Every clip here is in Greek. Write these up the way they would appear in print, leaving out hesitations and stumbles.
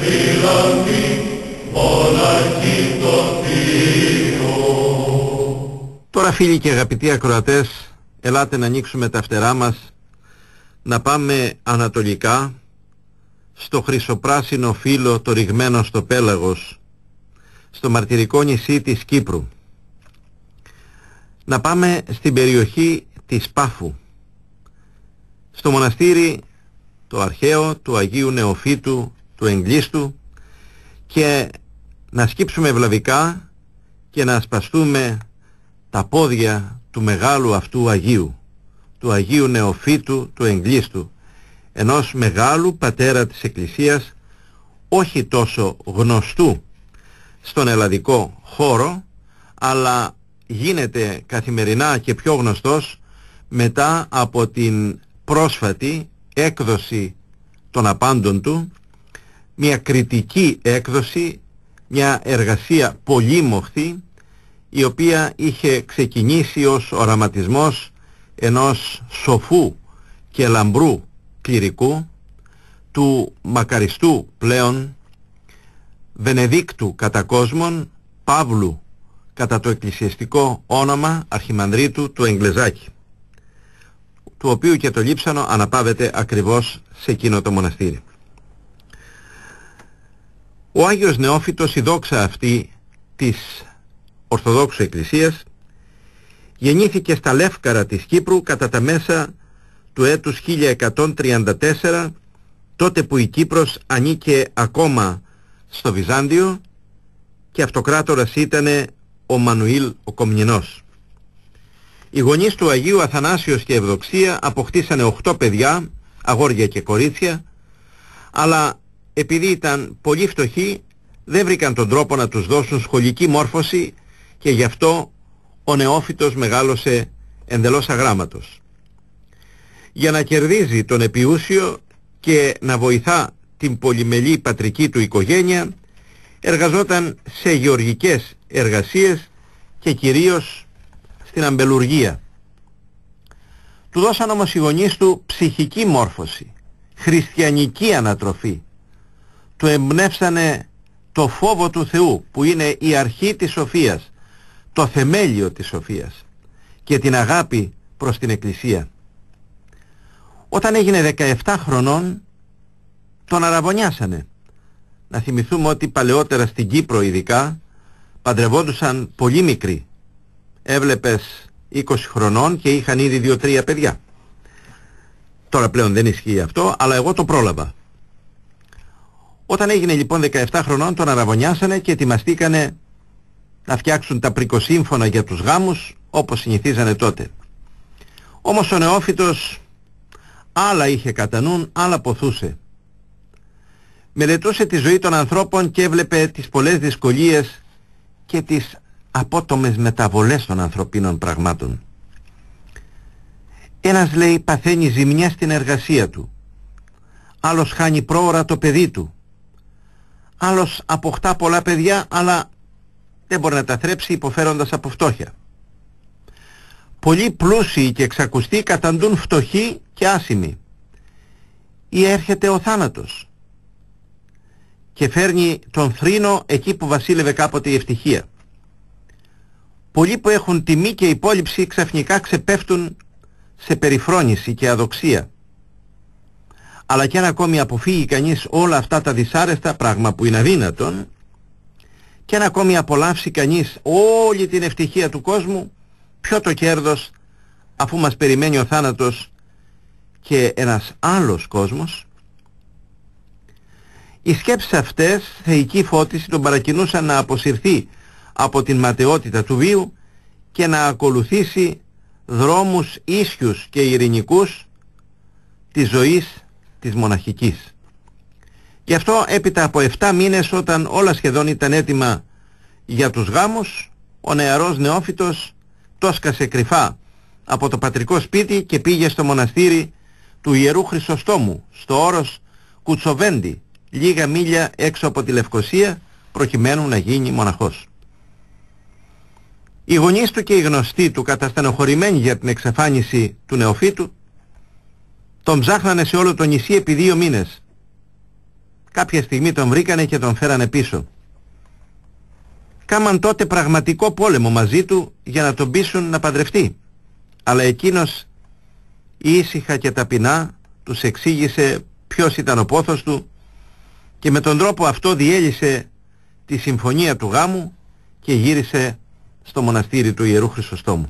Τώρα, φίλοι και αγαπητοί ακροατές, ελάτε να ανοίξουμε τα φτερά μας, να πάμε ανατολικά στο χρυσοπράσινο φύλλο το ρηγμένο στο πέλαγος, στο μαρτυρικό νησί της Κύπρου. Να πάμε στην περιοχή της Πάφου, στο μοναστήρι το αρχαίο του Αγίου Νεοφύτου του Εγκλίστου, και να σκύψουμε ευλαβικά και να ασπαστούμε τα πόδια του μεγάλου αυτού Αγίου, του Αγίου Νεοφύτου του Εγκλίστου, ενός μεγάλου πατέρα της Εκκλησίας, όχι τόσο γνωστού στον ελλαδικό χώρο, αλλά γίνεται καθημερινά και πιο γνωστός μετά από την πρόσφατη έκδοση των απάντων του, μια κριτική έκδοση, μια εργασία πολύμοχθη, η οποία είχε ξεκινήσει ως οραματισμός ενός σοφού και λαμπρού κληρικού, του μακαριστού πλέον Βενεδίκτου κατά κόσμον, Παύλου κατά το εκκλησιαστικό όνομα αρχιμανδρίτου του Εγκλεζάκη, του οποίου και το λείψανο αναπαύεται ακριβώς σε εκείνο το μοναστήρι. Ο Άγιος Νεόφυτος, η δόξα αυτή της Ορθοδόξου Εκκλησίας, γεννήθηκε στα Λεύκαρα της Κύπρου κατά τα μέσα του έτους 1134, τότε που η Κύπρος ανήκε ακόμα στο Βυζάντιο και αυτοκράτορας ήτανε ο Μανουήλ ο Κομνηνός. Οι γονείς του Αγίου, Αθανάσιος και Ευδοξία, αποκτήσανε 8 παιδιά, αγόρια και κορίτσια, αλλά επειδή ήταν πολύ φτωχοί δεν βρήκαν τον τρόπο να τους δώσουν σχολική μόρφωση, και γι' αυτό ο Νεόφυτος μεγάλωσε εντελώς αγράμματος. Για να κερδίζει τον επιούσιο και να βοηθά την πολυμελή πατρική του οικογένεια, εργαζόταν σε γεωργικές εργασίες και κυρίως στην αμπελουργία. Του δώσαν όμως οι γονείς του ψυχική μόρφωση, χριστιανική ανατροφή. Του εμπνεύσανε το φόβο του Θεού, που είναι η αρχή της σοφίας, το θεμέλιο της σοφίας, και την αγάπη προς την Εκκλησία. Όταν έγινε 17 χρονών τον αραβωνιάσανε. Να θυμηθούμε ότι παλαιότερα στην Κύπρο ειδικά παντρευόντουσαν πολύ μικροί. Έβλεπες 20 χρονών και είχαν ήδη 2-3 παιδιά. Τώρα πλέον δεν ισχύει αυτό, αλλά εγώ το πρόλαβα. Όταν έγινε λοιπόν 17 χρονών τον αραβωνιάσανε και ετοιμαστήκανε να φτιάξουν τα πρικοσύμφωνα για τους γάμους, όπως συνηθίζανε τότε. Όμως ο Νεόφυτος άλλα είχε κατά νου, άλλα ποθούσε. Μελετούσε τη ζωή των ανθρώπων και έβλεπε τις πολλές δυσκολίες και τις απότομες μεταβολές των ανθρωπίνων πραγμάτων. Ένας, λέει, παθαίνει ζημιά στην εργασία του, άλλος χάνει πρόωρα το παιδί του, άλλος αποκτά πολλά παιδιά αλλά δεν μπορεί να τα θρέψει υποφέροντας από φτώχεια. Πολλοί πλούσιοι και εξακουστοί καταντούν φτωχοί και άσημοι. Ή έρχεται ο θάνατος και φέρνει τον θρήνο εκεί που βασίλευε κάποτε η ευτυχία. Πολλοί που έχουν τιμή και υπόλοιψη ξαφνικά ξεπέφτουν σε περιφρόνηση και αδοξία. Αλλά και αν ακόμη αποφύγει κανείς όλα αυτά τα δυσάρεστα, πράγμα που είναι αδύνατον, και αν ακόμη απολαύσει κανείς όλη την ευτυχία του κόσμου, ποιο το κέρδος αφού μας περιμένει ο θάνατος και ένας άλλος κόσμος? Οι σκέψεις αυτές, θεϊκή φώτιση, τον παρακινούσαν να αποσυρθεί από την ματαιότητα του βίου και να ακολουθήσει δρόμους ίσιους και ειρηνικούς της ζωής της μοναχικής. Γι' αυτό έπειτα από 7 μήνες, όταν όλα σχεδόν ήταν έτοιμα για τους γάμους, ο νεαρός Νεόφυτος τόσκασε κρυφά από το πατρικό σπίτι και πήγε στο μοναστήρι του Ιερού Χρυσοστόμου, στο όρος Κουτσοβέντη, λίγα μίλια έξω από τη Λευκοσία, προκειμένου να γίνει μοναχός. Οι γονείς του και οι γνωστοί του, καταστενοχωρημένοι για την εξαφάνιση του Νεοφύτου, τον ψάχνανε σε όλο το νησί επί 2 μήνες. κάποια στιγμή τον βρήκανε και τον φέρανε πίσω. Κάμαν τότε πραγματικό πόλεμο μαζί του για να τον πείσουν να παντρευτεί. Αλλά εκείνος ήσυχα και ταπεινά τους εξήγησε ποιος ήταν ο πόθος του και με τον τρόπο αυτό διέλυσε τη συμφωνία του γάμου και γύρισε στο μοναστήρι του Ιερού Χρυσοστόμου.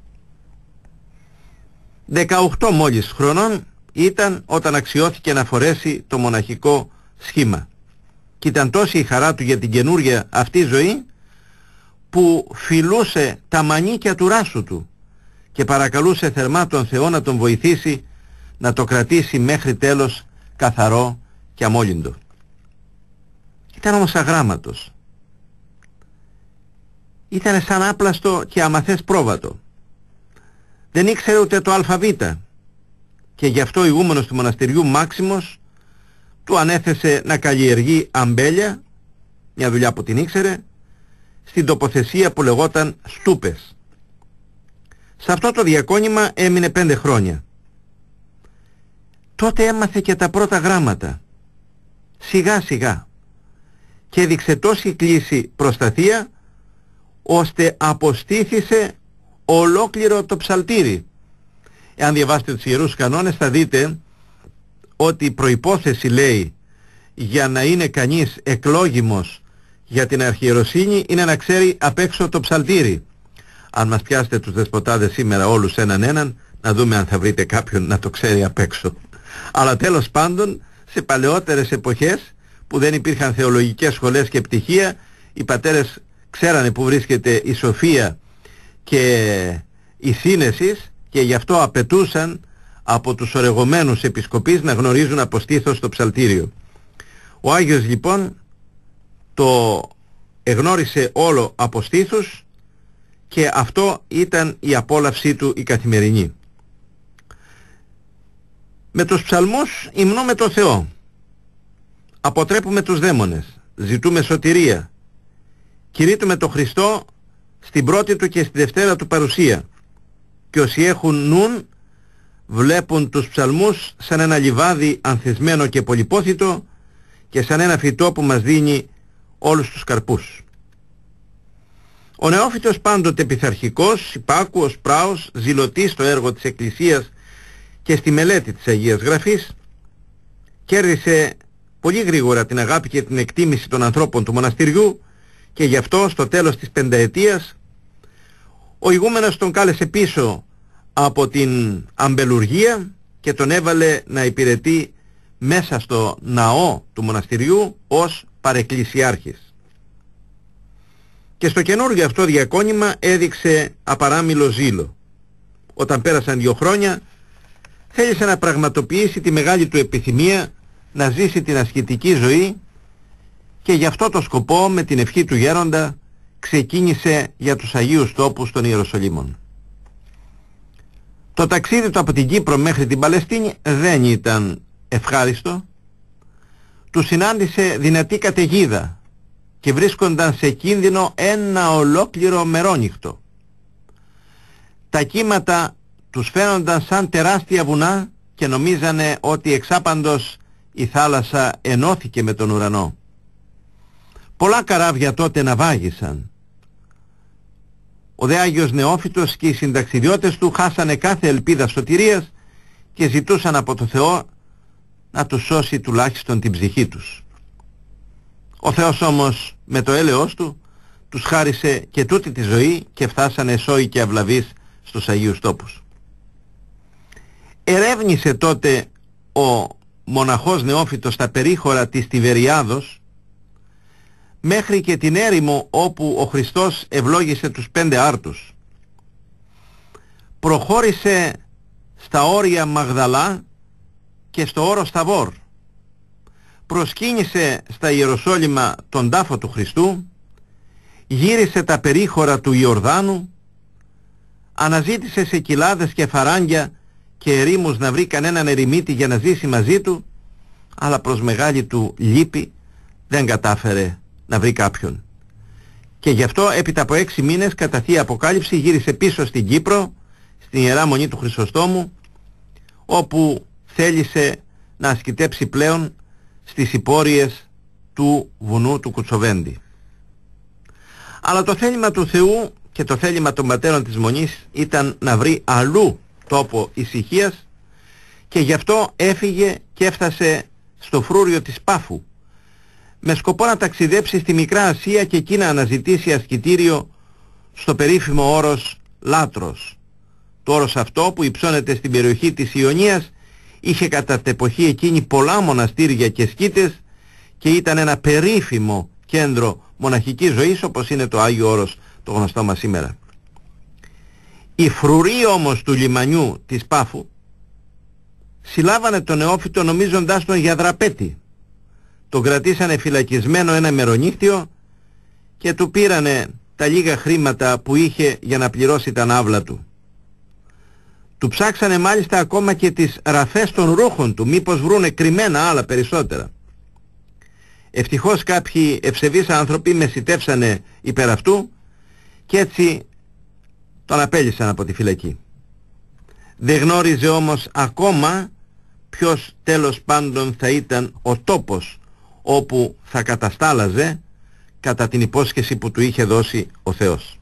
18 μόλις χρονών ήταν όταν αξιώθηκε να φορέσει το μοναχικό σχήμα. Και ήταν τόση η χαρά του για την καινούργια αυτή ζωή που φιλούσε τα μανίκια του ράσου του και παρακαλούσε θερμά τον Θεό να τον βοηθήσει να το κρατήσει μέχρι τέλος καθαρό και αμόλυντο. Ήταν όμως αγράμματος. Ήταν σαν άπλαστο και αμαθές πρόβατο. Δεν ήξερε ούτε το αλφαβήτα και γι' αυτό ο ηγούμενος του μοναστηριού Μάξιμος του ανέθεσε να καλλιεργεί αμπέλια, μια δουλειά που την ήξερε, στην τοποθεσία που λεγόταν Στούπες. Σε αυτό το διακόνημα έμεινε 5 χρόνια. Τότε έμαθε και τα πρώτα γράμματα, σιγά σιγά, και έδειξε τόση κλίση προστασία ώστε αποστήθησε ολόκληρο το ψαλτήρι. Εάν διαβάσετε τους Ιερούς Κανόνες θα δείτε ότι η προϋπόθεση, λέει, για να είναι κανείς εκλόγιμος για την αρχιεροσύνη είναι να ξέρει απ' έξω το ψαλτήρι. Αν μας πιάσετε τους δεσποτάδες σήμερα όλους έναν, να δούμε αν θα βρείτε κάποιον να το ξέρει απ' έξω. Αλλά τέλος πάντων, σε παλαιότερες εποχές που δεν υπήρχαν θεολογικές σχολές και πτυχία, οι πατέρες ξέρανε που βρίσκεται η σοφία και η σύνεσης και γι' αυτό απαιτούσαν από τους ορεγωμένους επισκοπείς να γνωρίζουν από στήθος το ψαλτήριο. Ο Άγιος λοιπόν το εγνώρισε όλο από στήθους και αυτό ήταν η απόλαυσή του η καθημερινή. Με τους ψαλμούς υμνούμε το Θεό, αποτρέπουμε τους δαίμονες, ζητούμε σωτηρία, κηρύττουμε το Χριστό στην πρώτη του και στη δευτέρα του παρουσία και όσοι έχουν νουν βλέπουν τους ψαλμούς σαν ένα λιβάδι ανθισμένο και πολυπόθητο και σαν ένα φυτό που μας δίνει όλους τους καρπούς. Ο νεόφυτος πάντοτε πειθαρχικός, υπάκουος, πράος, ζηλωτής στο έργο της Εκκλησίας και στη μελέτη της Αγίας Γραφής, κέρδισε πολύ γρήγορα την αγάπη και την εκτίμηση των ανθρώπων του μοναστηριού και γι' αυτό στο τέλος της πενταετίας ο ηγούμενος τον κάλεσε πίσω από την αμπελουργία και τον έβαλε να υπηρετεί μέσα στο ναό του μοναστηριού ως παρεκκλησιάρχης. Και στο καινούργιο αυτό διακόνημα έδειξε απαράμιλο ζήλο. Όταν πέρασαν 2 χρόνια θέλησε να πραγματοποιήσει τη μεγάλη του επιθυμία να ζήσει την ασκητική ζωή και γι' αυτό το σκοπό με την ευχή του γέροντα ξεκίνησε για τους Αγίους Τόπους των Ιεροσολύμων. Το ταξίδι του από την Κύπρο μέχρι την Παλαιστίνη δεν ήταν ευχάριστο. Του συνάντησε δυνατή καταιγίδα και βρίσκονταν σε κίνδυνο ένα ολόκληρο μερόνυχτο. Τα κύματα τους φαίνονταν σαν τεράστια βουνά και νομίζανε ότι εξάπαντος η θάλασσα ενώθηκε με τον ουρανό. Πολλά καράβια τότε ναυάγησαν. Ο δε Άγιος Νεόφυτος και οι συνταξιδιώτες του χάσανε κάθε ελπίδα σωτηρίας και ζητούσαν από το Θεό να τους σώσει τουλάχιστον την ψυχή τους. Ο Θεός όμως με το έλεος του τους χάρισε και τούτη τη ζωή και φτάσανε σόοι και αυλαβείς στους Αγίους Τόπους. Ερεύνησε τότε ο μοναχός Νεόφυτος τα περίχωρα της Τιβεριάδος μέχρι και την έρημο όπου ο Χριστός ευλόγησε τους 5 άρτους. Προχώρησε στα όρια Μαγδαλά και στο όρος Θαβόρ. Προσκύνησε στα Ιεροσόλυμα τον τάφο του Χριστού, γύρισε τα περίχωρα του Ιορδάνου, αναζήτησε σε κοιλάδες και φαράγγια και ερήμους να βρει κανέναν ερημίτη για να ζήσει μαζί του, αλλά προς μεγάλη του λύπη δεν κατάφερε να βρει κάποιον. Και γι' αυτό έπειτα από 6 μήνες κατά Θεία Αποκάλυψη γύρισε πίσω στην Κύπρο, στην Ιερά Μονή του Χρυσοστόμου, όπου θέλησε να ασκητέψει πλέον στις υπόρειες του βουνού του Κουτσοβέντη. Αλλά το θέλημα του Θεού και το θέλημα των πατέρων της Μονής ήταν να βρει αλλού τόπο ησυχίας, και γι' αυτό έφυγε και έφτασε στο φρούριο της Πάφου με σκοπό να ταξιδέψει στη Μικρά Ασία και εκεί να αναζητήσει ασκητήριο στο περίφημο όρος Λάτρος. Το όρος αυτό, που υψώνεται στην περιοχή της Ιωνίας, είχε κατά την εποχή εκείνη πολλά μοναστήρια και σκήτες και ήταν ένα περίφημο κέντρο μοναχικής ζωής, όπως είναι το Άγιο Όρος το γνωστό μας σήμερα. Οι φρουροί όμως του λιμανιού της Πάφου συλλάβανε τον νεόφυτο νομίζοντάς τον για δραπέτη. Τον κρατήσανε φυλακισμένο ένα μερονύχτιο και του πήρανε τα λίγα χρήματα που είχε για να πληρώσει τα ναύλα του. Του ψάξανε μάλιστα ακόμα και τις ραφές των ρούχων του, μήπως βρούνε κρυμμένα άλλα περισσότερα. Ευτυχώς κάποιοι ευσεβείς άνθρωποι μεσιτεύσανε υπέρ αυτού και έτσι τον απέλυσαν από τη φυλακή. Δεν γνώριζε όμως ακόμα ποιος τέλος πάντων θα ήταν ο τόπος όπου θα καταστάλαζε κατά την υπόσχεση που του είχε δώσει ο Θεός.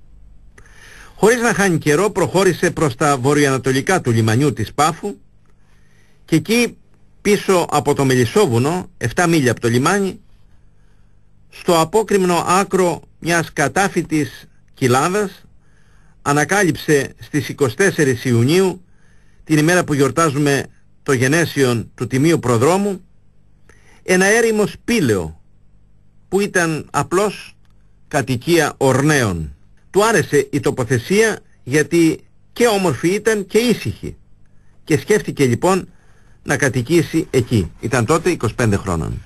Χωρίς να χάνει καιρό προχώρησε προς τα βορειοανατολικά του λιμανιού της Πάφου και εκεί πίσω από το Μελισσόβουνο, 7 μίλια από το λιμάνι, στο απόκρημνο άκρο μιας κατάφυτης κοιλάδας, ανακάλυψε στις 24 Ιουνίου, την ημέρα που γιορτάζουμε το γενέσιον του Τιμίου Προδρόμου, ένα έρημο σπήλαιο που ήταν απλώς κατοικία ορνέων. Του άρεσε η τοποθεσία γιατί και όμορφη ήταν και ήσυχη και σκέφτηκε λοιπόν να κατοικήσει εκεί. Ήταν τότε 25 χρόνων.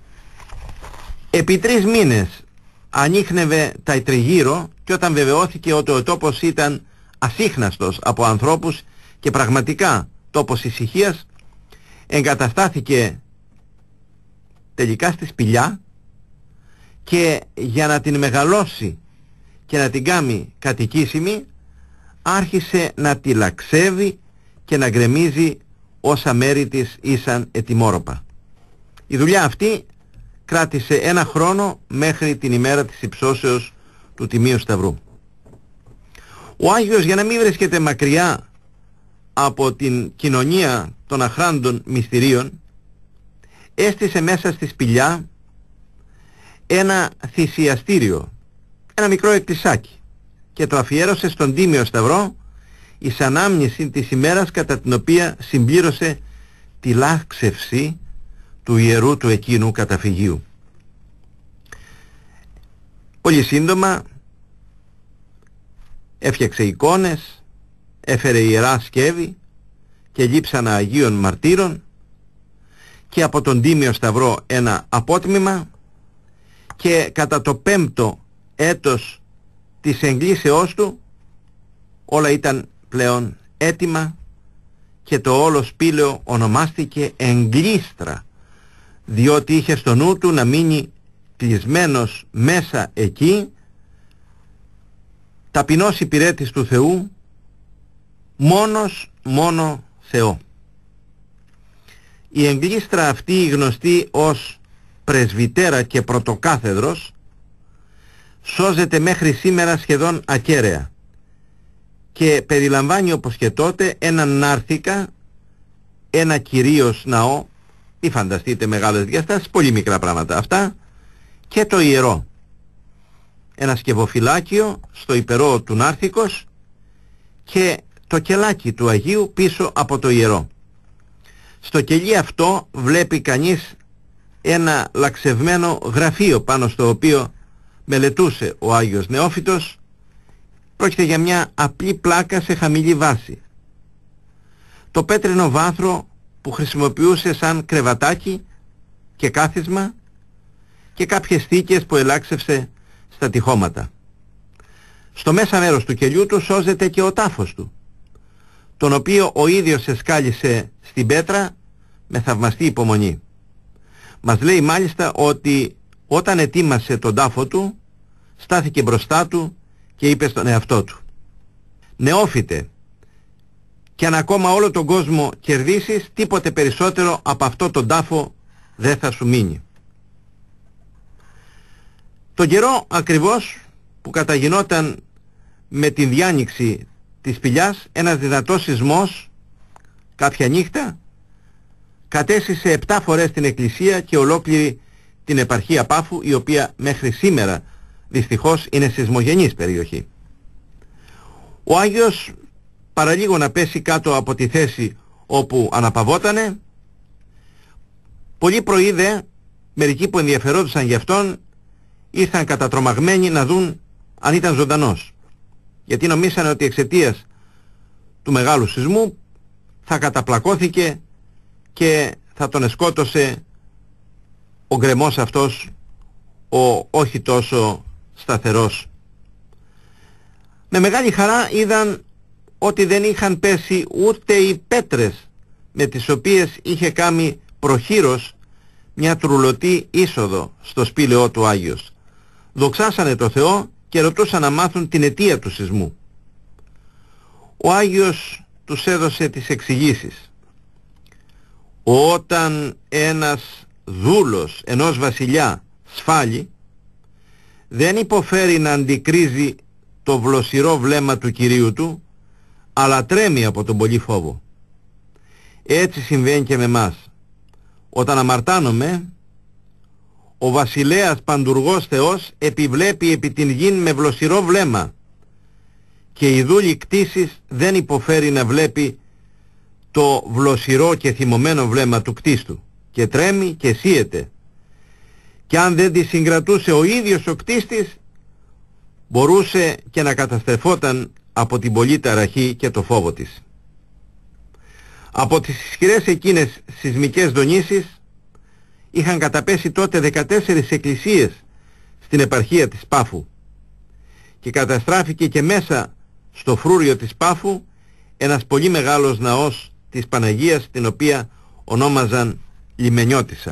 Επί 3 μήνες ανίχνευε τα τριγύρω και όταν βεβαιώθηκε ότι ο τόπος ήταν ασύχναστος από ανθρώπους και πραγματικά τόπος ησυχίας, εγκαταστάθηκε τελικά στη σπηλιά και για να την μεγαλώσει και να την κάνει κατοικήσιμη άρχισε να τη λαξεύει και να γκρεμίζει όσα μέρη της ήσαν ετοιμόρροπα. Η δουλειά αυτή κράτησε 1 χρόνο μέχρι την ημέρα της υψώσεως του Τιμίου Σταυρού. Ο Άγιος, για να μην βρίσκεται μακριά από την κοινωνία των αχράντων μυστηρίων, έστησε μέσα στη σπηλιά ένα θυσιαστήριο, ένα μικρό εκκλησάκι, και το αφιέρωσε στον Τίμιο Σταυρό εις ανάμνηση της ημέρας κατά την οποία συμπλήρωσε τη λάξευση του ιερού του εκείνου καταφυγίου. Πολύ σύντομα έφτιαξε εικόνες, έφερε ιερά σκεύη και λείψανα Αγίων Μαρτύρων και από τον Τίμιο Σταυρό ένα απότμημα, και κατά το 5ο έτος της εγκλήσεώς του όλα ήταν πλέον έτοιμα και το όλο σπήλαιο ονομάστηκε Εγκλίστρα, διότι είχε στο νου του να μείνει κλεισμένος μέσα εκεί, ταπεινός υπηρέτης του Θεού, μόνο Θεό. Η Εγκλίστρα αυτή, γνωστή ως πρεσβυτέρα και πρωτοκάθεδρος, σώζεται μέχρι σήμερα σχεδόν ακέραια και περιλαμβάνει όπως και τότε έναν νάρθηκα, ένα κυρίως ναό, ή φανταστείτε μεγάλες διαστάσεις, πολύ μικρά πράγματα αυτά, και το ιερό, ένα σκευοφυλάκιο στο υπερό του νάρθικος και το κελάκι του Αγίου πίσω από το ιερό. Στο κελί αυτό βλέπει κανείς ένα λαξευμένο γραφείο πάνω στο οποίο μελετούσε ο Άγιος Νεόφυτος. Πρόκειται για μια απλή πλάκα σε χαμηλή βάση. Το πέτρινο βάθρο που χρησιμοποιούσε σαν κρεβατάκι και κάθισμα και κάποιες θήκες που ελάξευσε στα τυχώματα. Στο μέσα μέρος του κελιού του σώζεται και ο τάφος του, τον οποίο ο ίδιος εσκάλισε στην πέτρα με θαυμαστή υπομονή. Μας λέει μάλιστα ότι όταν ετοίμασε τον τάφο του, στάθηκε μπροστά του και είπε στον εαυτό του: «Νεόφυτε, κι αν ακόμα όλο τον κόσμο κερδίσεις, τίποτε περισσότερο από αυτό τον τάφο δεν θα σου μείνει. Τον καιρό ακριβώς που καταγινόταν με την διάνοιξη της σπηλιάς, ένας δυνατός σεισμός κάποια νύχτα κατέσυσε 7 φορές την εκκλησία και ολόκληρη την επαρχία Πάφου, η οποία μέχρι σήμερα δυστυχώς είναι σεισμογενής περιοχή. Ο Άγιος παραλίγο να πέσει κάτω από τη θέση όπου αναπαυότανε, πολλοί πρωί δε, μερικοί που ενδιαφερόντουσαν γι' αυτόν ήρθαν κατατρομαγμένοι να δουν αν ήταν ζωντανός, γιατί νομίσανε ότι εξαιτίας του μεγάλου σεισμού θα καταπλακώθηκε και θα τον εσκότωσε ο γκρεμός αυτός, ο όχι τόσο σταθερός. Με μεγάλη χαρά είδαν ότι δεν είχαν πέσει ούτε οι πέτρες με τις οποίες είχε κάνει προχείρος μια τρουλωτή είσοδο στο σπήλαιό του Άγιος. Δοξάσανε το Θεό και ρωτούσαν να μάθουν την αιτία του σεισμού. Ο Άγιος τους έδωσε τις εξηγήσεις. Όταν ένας δούλος ενός βασιλιά σφάλει, δεν υποφέρει να αντικρίζει το βλοσιρό βλέμμα του κυρίου του, αλλά τρέμει από τον πολύ φόβο. Έτσι συμβαίνει και με μας. Όταν αμαρτάνομαι, ο βασιλέας παντουργός Θεός επιβλέπει επί την γην με βλοσιρό βλέμμα και η δούλη κτήσης δεν υποφέρει να βλέπει το βλοσιρό και θυμωμένο βλέμμα του κτίστου και τρέμει και σύεται. Και αν δεν τη συγκρατούσε ο ίδιος ο κτίστης, μπορούσε και να καταστρεφόταν από την πολλή ταραχή και το φόβο της. Από τις ισχυρές εκείνες σεισμικές δονήσεις είχαν καταπέσει τότε 14 εκκλησίες στην επαρχία της Πάφου και καταστράφηκε και μέσα στο φρούριο της Πάφου ένας πολύ μεγάλος ναός της Παναγίας, την οποία ονόμαζαν Λιμενιώτισσα.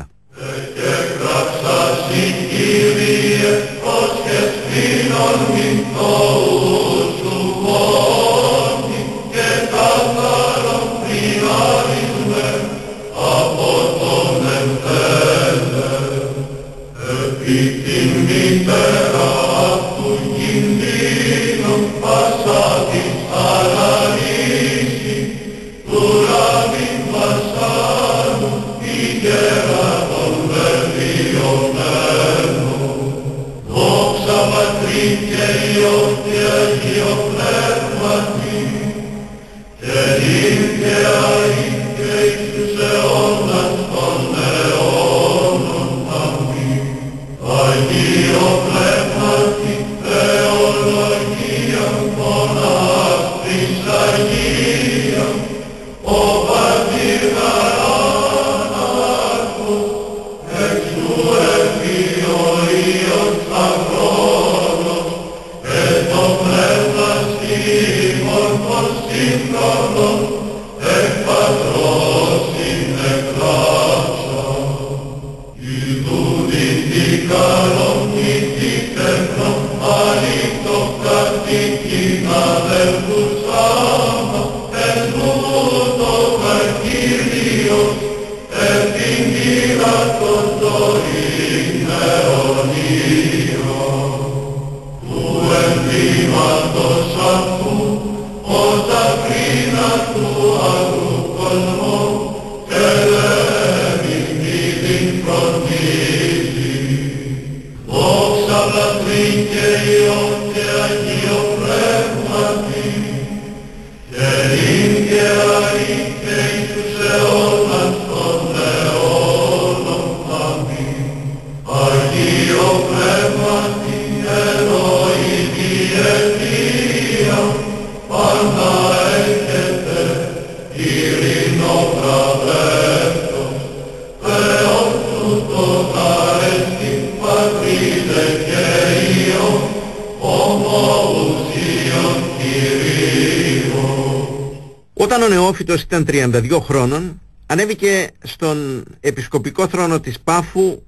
Όταν ο νεόφυτος ήταν 32 χρόνων, ανέβηκε στον επισκοπικό θρόνο της Πάφου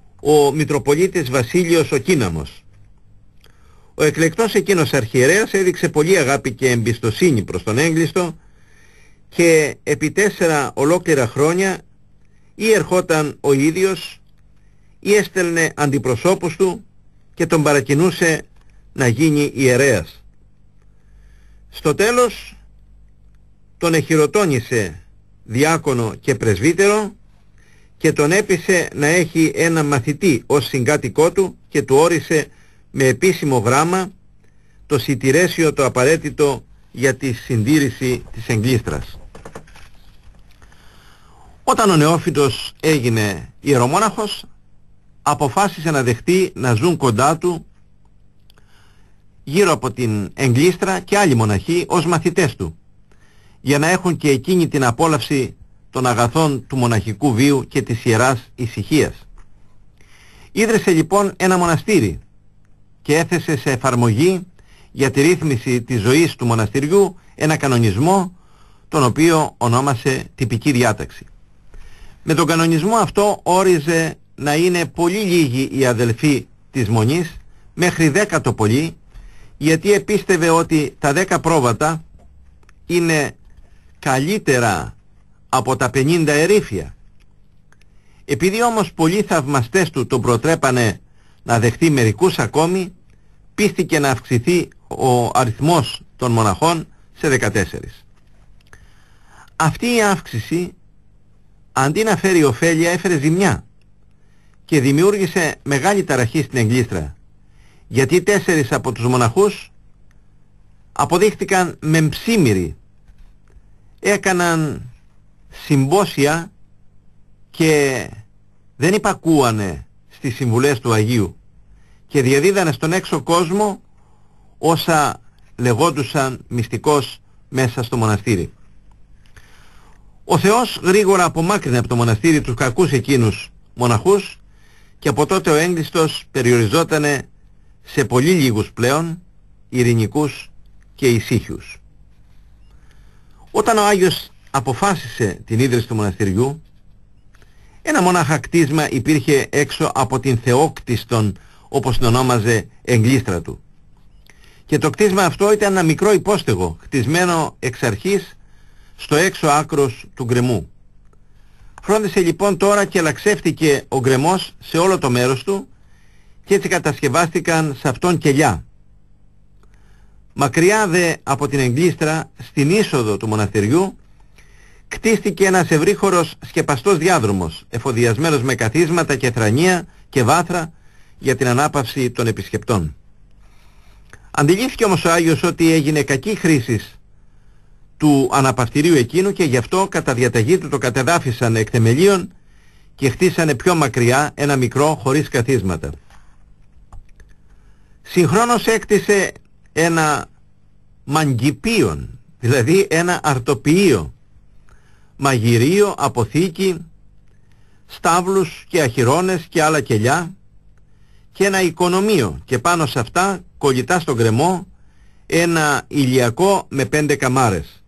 ο Μητροπολίτης Βασίλειος ο Κίναμος. Ο εκλεκτός εκείνος αρχιερέας έδειξε πολύ αγάπη και εμπιστοσύνη προς τον έγκλειστο και επί 4 ολόκληρα χρόνια ή ερχόταν ο ίδιος ή έστελνε αντιπροσώπους του και τον παρακινούσε να γίνει ιερέας. Στο τέλος τον εχειροτώνησε διάκονο και πρεσβύτερο και τον έπεισε να έχει ένα μαθητή ως συγκάτοικό του και του όρισε με επίσημο γράμμα το σιτηρέσιο το απαραίτητο για τη συντήρηση της εγκλήστρας. Όταν ο νεόφυτος έγινε ιερομόναχος, αποφάσισε να δεχτεί να ζουν κοντά του γύρω από την εγκλήστρα και άλλοι μοναχοί ως μαθητές του, για να έχουν και εκείνη την απόλαυση των αγαθών του μοναχικού βίου και της ιεράς ησυχίας. Ίδρυσε λοιπόν ένα μοναστήρι και έθεσε σε εφαρμογή για τη ρύθμιση της ζωής του μοναστηριού ένα κανονισμό, τον οποίο ονόμασε τυπική διάταξη. Με τον κανονισμό αυτό όριζε να είναι πολύ λίγοι οι αδελφοί της μονής, μέχρι 10 το πολύ, γιατί επίστευε ότι τα 10 πρόβατα είναι καλύτερα από τα 50 ερήφια. Επειδή όμως πολλοί θαυμαστές του τον προτρέπανε να δεχτεί μερικούς ακόμη, πίστηκε να αυξηθεί ο αριθμός των μοναχών σε 14. Αυτή η αύξηση, αντί να φέρει ωφέλεια, έφερε ζημιά και δημιούργησε μεγάλη ταραχή στην εγκλήστρα, γιατί 4 από τους μοναχούς αποδείχτηκαν μεμψίμυροι, έκαναν συμπόσια και δεν υπακούανε στις συμβουλές του Αγίου και διαδίδανε στον έξω κόσμο όσα λεγόντουσαν μυστικώς μέσα στο μοναστήρι. Ο Θεός γρήγορα απομάκρυνε από το μοναστήρι τους κακούς εκείνους μοναχούς και από τότε ο έγκλειστος περιοριζότανε σε πολύ λίγους πλέον, ειρηνικούς και ησύχιους. Όταν ο Άγιος αποφάσισε την ίδρυση του μοναστηριού, ένα μονάχα κτίσμα υπήρχε έξω από την θεόκτιστον, όπως την ονόμαζε, εγκλήστρα του. Και το κτίσμα αυτό ήταν ένα μικρό υπόστεγο, χτισμένο εξ αρχής στο έξω άκρος του γκρεμού. Φρόντισε λοιπόν τώρα και αλλαξεύτηκε ο γκρεμός σε όλο το μέρος του και έτσι κατασκευάστηκαν σε αυτόν κελιά. Μακριά δε από την εγκλήστρα, στην είσοδο του μοναστηριού, κτίστηκε ένας ευρύχωρος σκεπαστός διάδρομος, εφοδιασμένος με καθίσματα και θρανία και βάθρα για την ανάπαυση των επισκεπτών. Αντιλήφθηκε όμως ο Άγιος ότι έγινε κακή χρήση του αναπαυτηρίου εκείνου και γι' αυτό κατά διαταγή του το κατεδάφισαν εκ θεμελίων και χτίσανε πιο μακριά ένα μικρό χωρίς καθίσματα. Συγχρόνως έκτισε ένα μαγκυπίον, δηλαδή ένα αρτοποιείο, μαγειρίο, αποθήκη, στάβλους και αχυρώνες και άλλα κελιά και ένα οικονομείο και πάνω σε αυτά, κολλητά στον γκρεμό, ένα ηλιακό με 5 καμάρες.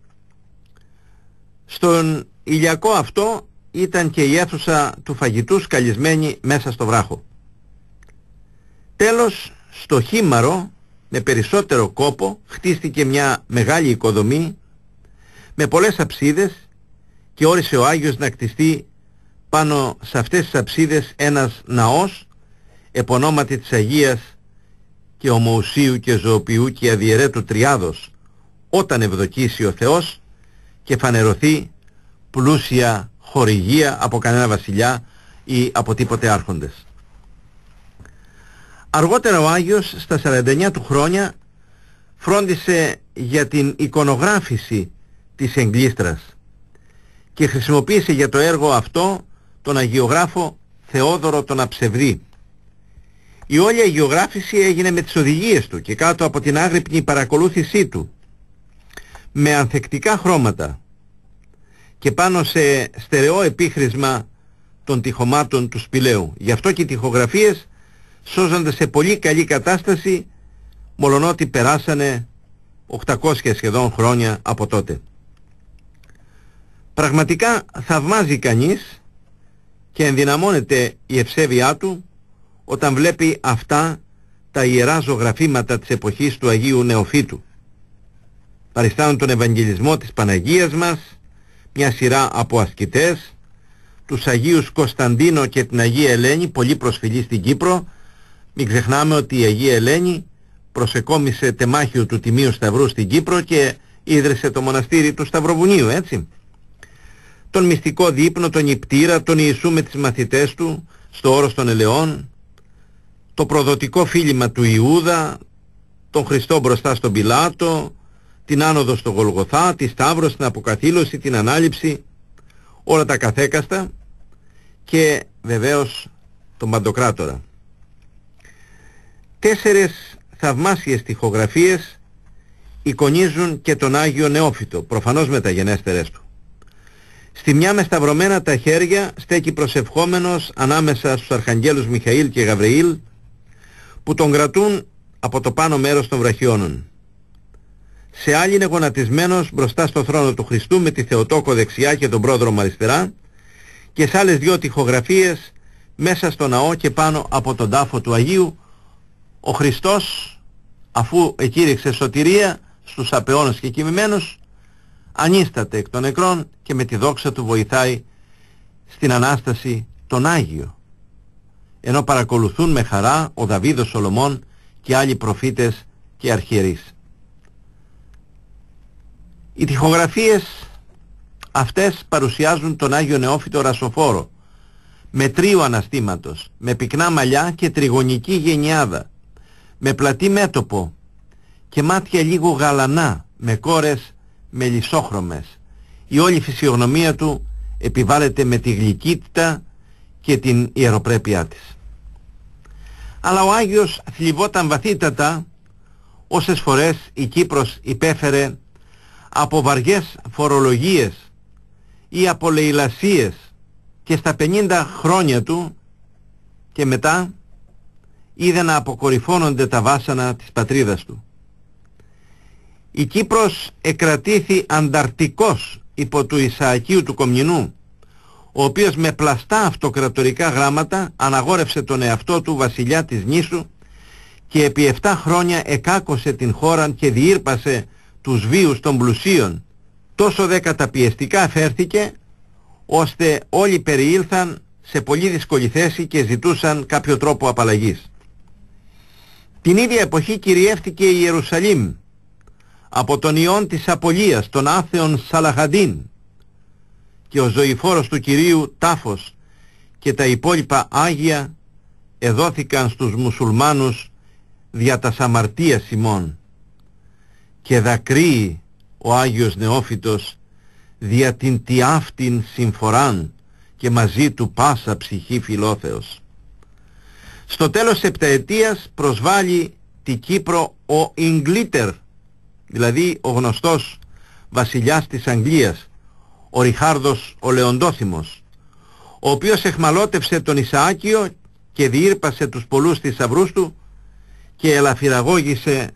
Στον ηλιακό αυτό ήταν και η αίθουσα του φαγητού σκαλισμένη μέσα στο βράχο. Τέλος, στο χήμαρο, με περισσότερο κόπο, χτίστηκε μια μεγάλη οικοδομή με πολλές αψίδες και όρισε ο Άγιος να κτιστεί πάνω σε αυτές τις αψίδες ένας ναός επωνόματι της Αγίας και Ομοουσίου και Ζωοποιού και Αδιαιρέτου Τριάδος, όταν ευδοκίσει ο Θεός και φανερωθεί πλούσια χορηγία από κανένα βασιλιά ή από τίποτε άρχοντες. Αργότερα ο Άγιος στα 49 του χρόνια φρόντισε για την εικονογράφηση της εγκλήστρας και χρησιμοποίησε για το έργο αυτό τον αγιογράφο Θεόδωρο τον Αψευδή. Η όλη αγιογράφηση έγινε με τις οδηγίες του και κάτω από την άγρυπνη παρακολούθησή του, με ανθεκτικά χρώματα και πάνω σε στερεό επίχρησμα των τοιχωμάτων του σπηλαίου. Γι' αυτό και οι τοιχογραφίες σώζονται σε πολύ καλή κατάσταση, μολονότι περάσανε 800 σχεδόν χρόνια από τότε. Πραγματικά θαυμάζει κανείς και ενδυναμώνεται η ευσέβειά του όταν βλέπει αυτά τα ιερά ζωγραφήματα της εποχής του Αγίου Νεοφύτου. Παριστάνουν τον Ευαγγελισμό της Παναγίας μας, μια σειρά από ασκητές, τους Αγίους Κωνσταντίνο και την Αγία Ελένη, πολύ προσφυλή στην Κύπρο. Μην ξεχνάμε ότι η Αγία Ελένη προσεκόμισε τεμάχιο του Τιμίου Σταυρού στην Κύπρο και ίδρυσε το μοναστήρι του Σταυροβουνίου, έτσι. Τον μυστικό δείπνο, τον Υπτήρα, τον Ιησού με τις μαθητές του στο όρος των Ελαιών, το προδοτικό φίλημα του Ιούδα, τον Χριστό μπροστά στον Πιλάτο, την άνοδο στο Γολγοθά, τη Σταύρωση, την Αποκαθήλωση, την Ανάληψη, όλα τα καθέκαστα, και βεβαίως τον Παντοκράτορα. 4 θαυμάσιες τοιχογραφίες εικονίζουν και τον Άγιο Νεόφυτο, προφανώς μεταγενέστερες του. Στη μια με σταυρωμένα τα χέρια στέκει προσευχόμενος ανάμεσα στους αρχαγγέλους Μιχαήλ και Γαβριήλ, που τον κρατούν από το πάνω μέρος των βραχιώνων. Σε άλλη είναι γονατισμένος μπροστά στο θρόνο του Χριστού με τη Θεοτόκο δεξιά και τον πρόδρομο αριστερά, και σε άλλες 2 τοιχογραφίες μέσα στο ναό και πάνω από τον τάφο του Αγίου, ο Χριστός, αφού εκήρυξε σωτηρία στους απεώνες και κοιμημένους, ανίσταται εκ των νεκρών και με τη δόξα του βοηθάει στην Ανάσταση τον Άγιο, ενώ παρακολουθούν με χαρά ο Δαβίδ, ο Σολομών και άλλοι προφήτες και αρχιερείς. Οι τοιχογραφίες αυτές παρουσιάζουν τον Άγιο Νεόφυτο ρασοφόρο, με τρίο αναστήματος, με πυκνά μαλλιά και τριγωνική γενιάδα, με πλατή μέτωπο και μάτια λίγο γαλανά, με κόρες μελισσόχρωμες. Η όλη φυσιογνωμία του επιβάλλεται με τη γλυκύτητα και την ιεροπρέπειά της. Αλλά ο Άγιος θλιβόταν βαθύτατα όσες φορές η Κύπρος υπέφερε από βαριές φορολογίες ή από λαιλασίες, και στα 50 χρόνια του και μετά είδε να αποκορυφώνονται τα βάσανα της πατρίδας του. Η Κύπρος εκρατήθη ανταρτικός υπό του Ισαακίου του Κομνηνού, ο οποίος με πλαστά αυτοκρατορικά γράμματα αναγόρευσε τον εαυτό του βασιλιά της νήσου και επί 7 χρόνια εκάκωσε την χώρα και διήρπασε τους βίους των πλουσίων. Τόσο δε καταπιεστικά φέρθηκε, ώστε όλοι περιήλθαν σε πολύ δύσκολη θέση και ζητούσαν κάποιο τρόπο απαλλαγής. Την ίδια εποχή κυριεύτηκε η Ιερουσαλήμ από τον ιόν της απολίας, τον άθεον Σαλαχαντίν, και ο ζωηφόρος του Κυρίου τάφος και τα υπόλοιπα Άγια εδόθηκαν στους μουσουλμάνους δια τας αμαρτίας ημών, και δακρύει ο Άγιος Νεόφυτος δια την τιάφτην συμφοράν και μαζί του πάσα ψυχή φιλόθεος. Στο τέλος επταετίας προσβάλλει τη Κύπρο ο Ιγκλίτερ, δηλαδή ο γνωστός βασιλιάς της Αγγλίας, ο Ριχάρδος ο Λεοντόθυμος, ο οποίος εχμαλώτευσε τον Ισαάκιο και διήρπασε τους πολλούς θησαυρούς του και ελαφυραγώγησε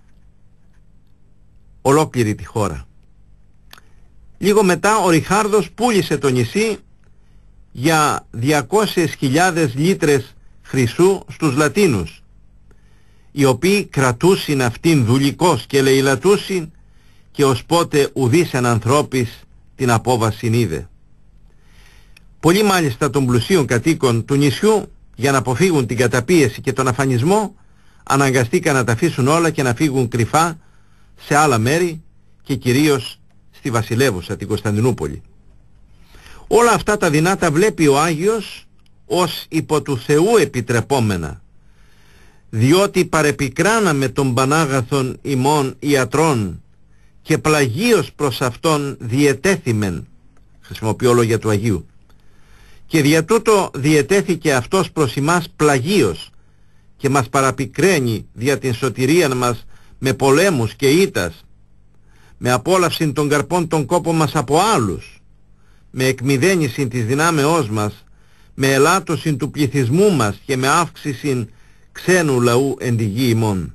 ολόκληρη τη χώρα. Λίγο μετά ο Ριχάρδος πούλησε το νησί για 200.000 λίτρες χρυσού στους Λατίνους, οι οποίοι κρατούσιν αυτήν δουλικός και λαιλατούσιν, και ως πότε ουδής εν ανθρώπης την απόβασιν είδε. Πολλοί μάλιστα των πλουσίων κατοίκων του νησιού, για να αποφύγουν την καταπίεση και τον αφανισμό, αναγκαστήκαν να τα αφήσουν όλα και να φύγουν κρυφά σε άλλα μέρη, και κυρίως στη βασιλεύουσα την Κωνσταντινούπολη. Όλα αυτά τα δεινά τα βλέπει ο Άγιος ως υπό του Θεού επιτρεπόμενα, διότι παρεπικράναμε τον Πανάγαθον ημών ιατρών και πλαγίως προς αυτόν διετέθημεν, χρησιμοποιώ λόγια του Αγίου, και δια τούτο διετέθηκε αυτός προς ημάς πλαγίως και μας παραπικραίνει δια την σωτηρία μας με πολέμους και ήττας, με απόλαυση των καρπών των κόπων μας από άλλους, με εκμυδένιση της δυνάμεώς μας, με ελάττωση του πληθυσμού μας και με αύξηση ξένου λαού εν τη γη ημών.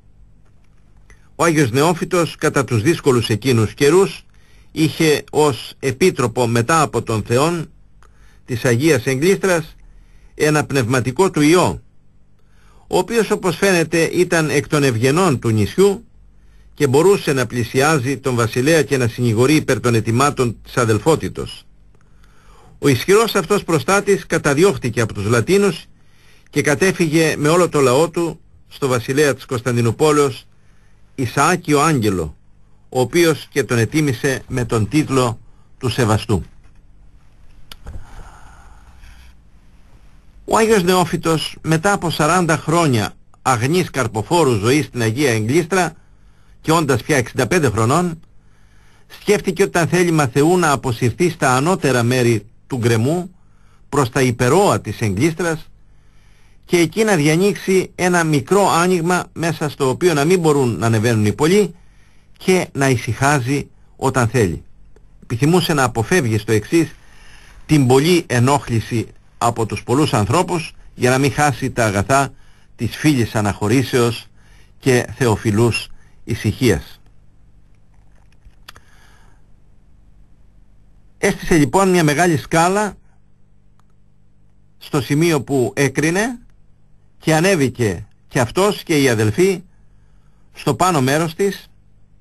Ο Άγιος Νεόφυτος κατά τους δύσκολους εκείνους καιρούς είχε ως επίτροπο μετά από τον Θεόν της Αγίας Εγκλήστρας ένα πνευματικό του Υιό, ο οποίος όπως φαίνεται ήταν εκ των ευγενών του νησιού και μπορούσε να πλησιάζει τον βασιλέα και να συνηγορεί υπέρ των ετοιμάτων της αδελφότητος. Ο ισχυρός αυτός προστάτης καταδιώχτηκε από τους Λατίνους και κατέφυγε με όλο το λαό του στο βασιλέα της Κωνσταντινούπολεως Ισαάκιο Άγγελο, ο οποίος και τον ετίμησε με τον τίτλο του Σεβαστού. Ο Άγιος Νεόφυτος, μετά από 40 χρόνια αγνής καρποφόρου ζωής στην Αγία Εγκλήστρα και όντας πια 65 χρονών, σκέφτηκε όταν θέλημα Θεού να αποσυρθεί στα ανώτερα μέρη του γκρεμού προς τα υπερώα της Εγκλήστρας και εκεί να διανοίξει ένα μικρό άνοιγμα μέσα στο οποίο να μην μπορούν να ανεβαίνουν οι πολλοί και να ησυχάζει όταν θέλει. Επιθυμούσε να αποφεύγει στο εξής την πολλή ενόχληση από τους πολλούς ανθρώπους για να μην χάσει τα αγαθά της φίλης αναχωρήσεως και θεοφιλούς ησυχίας. Έστησε λοιπόν μια μεγάλη σκάλα στο σημείο που έκρινε και ανέβηκε και αυτός και οι αδελφοί στο πάνω μέρος της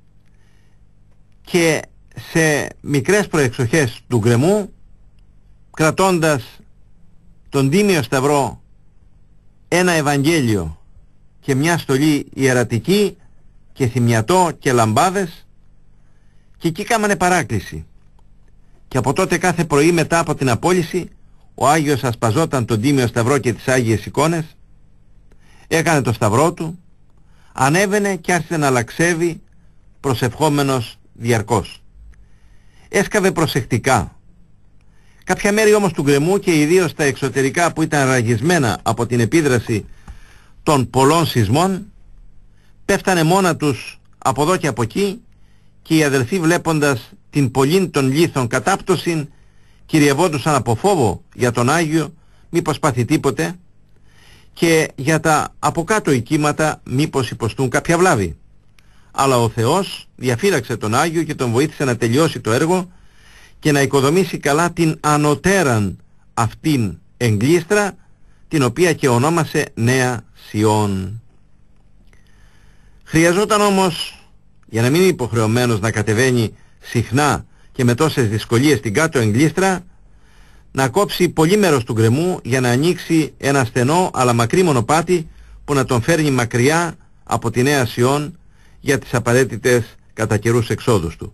και σε μικρές προεξοχές του γκρεμού, κρατώντας τον τίμιο σταυρό, ένα Ευαγγέλιο και μια στολή ιερατική και θυμιατό και λαμπάδες, και εκεί κάμανε παράκληση. Και από τότε κάθε πρωί μετά από την απόλυση ο Άγιος ασπαζόταν τον τίμιο σταυρό και τις Άγιες εικόνες, έκανε το σταυρό του, ανέβαινε και άρχισε να λαξεύει προσευχόμενος διαρκώς. Έσκαβε προσεκτικά. Κάποια μέρη όμως του γκρεμού και ιδίως τα εξωτερικά που ήταν ραγισμένα από την επίδραση των πολλών σεισμών πέφτανε μόνα τους από εδώ και από εκεί και οι αδελφοί, βλέποντας την πολλήν των λίθων κατάπτωσιν, κυριευόντουσαν από φόβο για τον Άγιο μήπως πάθει τίποτε και για τα από κάτω οικίματα μήπως υποστούν κάποια βλάβη. Αλλά ο Θεός διαφύλαξε τον Άγιο και τον βοήθησε να τελειώσει το έργο και να οικοδομήσει καλά την ανωτέραν αυτήν εγκλήστρα, την οποία και ονόμασε Νέα Σιών. Χρειαζόταν όμως, για να μην είναι υποχρεωμένος να κατεβαίνει συχνά και με τόσες δυσκολίες την κάτω εγκλήστρα, να κόψει πολύ μέρος του γκρεμού για να ανοίξει ένα στενό αλλά μακρύ μονοπάτι που να τον φέρνει μακριά από τη Νέα Σιών για τις απαραίτητες κατά καιρούς εξόδους του.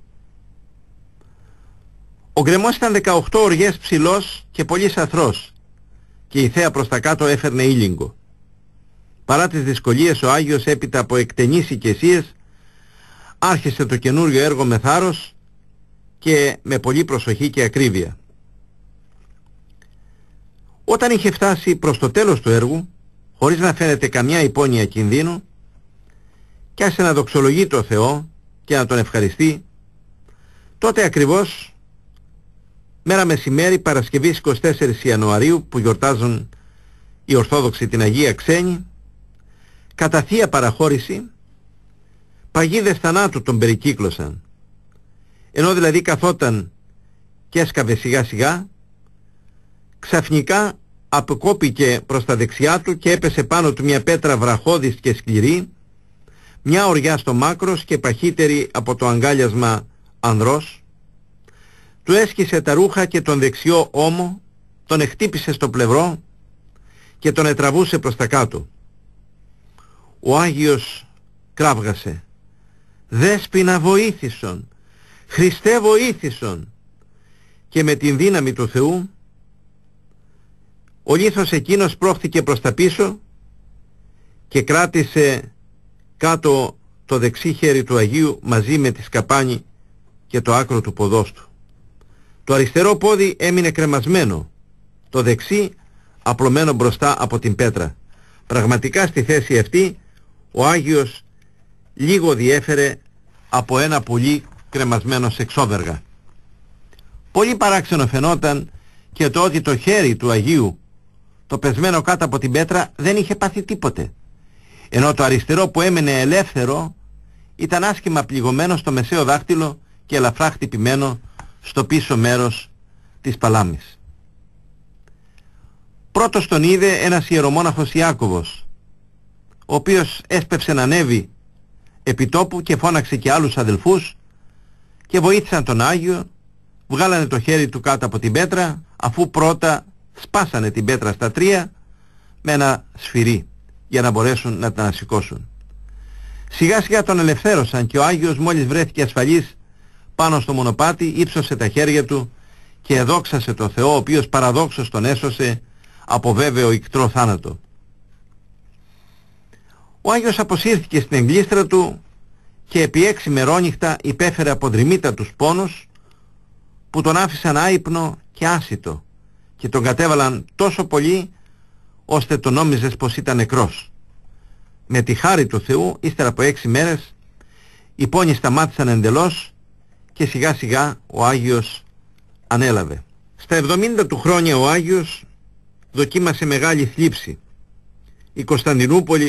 Ο γκρεμός ήταν 18 οριές ψηλός και πολύ σαθρός και η θέα προς τα κάτω έφερνε ήλιγκο. Παρά τις δυσκολίες, ο Άγιος έπειτα από εκτενείς οικεσίες άρχισε το καινούριο έργο με θάρρος και με πολλή προσοχή και ακρίβεια. Όταν είχε φτάσει προς το τέλος του έργου, χωρίς να φαίνεται καμιά υπόνοια κινδύνου, και άρχισε να δοξολογεί το Θεό και να τον ευχαριστεί, τότε ακριβώς μέρα μεσημέρι Παρασκευής 24 Ιανουαρίου, που γιορτάζουν οι Ορθόδοξοι την Αγία Ξένη, κατά θεία παραχώρηση παγίδες θανάτου τον περικύκλωσαν. Ενώ δηλαδή καθόταν και έσκαβε σιγά σιγά, ξαφνικά αποκόπηκε προς τα δεξιά του και έπεσε πάνω του μια πέτρα βραχώδης και σκληρή, μια οριά στο μάκρος και παχύτερη από το αγκάλιασμα ανδρός. Του έσκησε τα ρούχα και τον δεξιό ώμο, τον εχτύπησε στο πλευρό και τον ετραβούσε προς τα κάτω. Ο Άγιος κράβγασε: «Δέσποινα βοήθησον, Χριστέ βοήθησον», και με την δύναμη του Θεού ο λίθος εκείνος πρόχθηκε προς τα πίσω και κράτησε κάτω το δεξί χέρι του Αγίου μαζί με τη σκαπάνη και το άκρο του ποδός του. Το αριστερό πόδι έμεινε κρεμασμένο, το δεξί απλωμένο μπροστά από την πέτρα. Πραγματικά στη θέση αυτή ο Άγιος λίγο διέφερε από ένα πουλί κρεμασμένο σε εξώβεργα. Πολύ παράξενο φαινόταν και το ότι το χέρι του Αγίου, το πεσμένο κάτω από την πέτρα, δεν είχε πάθει τίποτε, ενώ το αριστερό που έμενε ελεύθερο ήταν άσχημα πληγωμένο στο μεσαίο δάχτυλο και ελαφρά χτυπημένο στο πίσω μέρος της παλάμης. Πρώτος τον είδε ένας ιερομόναχος Ιάκωβος, ο οποίος έσπευσε να ανέβει επί τόπου και φώναξε και άλλους αδελφούς και βοήθησαν τον Άγιο, βγάλανε το χέρι του κάτω από την πέτρα, αφού πρώτα σπάσανε την πέτρα στα 3 με ένα σφυρί για να μπορέσουν να τα ανασηκώσουν. Σιγά σιγά τον ελευθέρωσαν και ο Άγιος μόλις βρέθηκε ασφαλής πάνω στο μονοπάτι ύψωσε τα χέρια του και εδόξασε το Θεό, ο οποίος παραδόξως τον έσωσε από βέβαιο ικτρό θάνατο. Ο Άγιος αποσύρθηκε στην εγκλήστρα του και επί 6 μερόνυχτα υπέφερε από δρυμύτατους πόνους που τον άφησαν άυπνο και άσιτο και τον κατέβαλαν τόσο πολύ ώστε τον νόμιζες πως ήταν νεκρός. Με τη χάρη του Θεού, ύστερα από 6 μέρες, οι πόνοι σταμάτησαν εντελώς και σιγά σιγά ο Άγιος ανέλαβε. Στα 70 του χρόνια ο Άγιος δοκίμασε μεγάλη θλίψη. Η Κωνσταντινούπολη,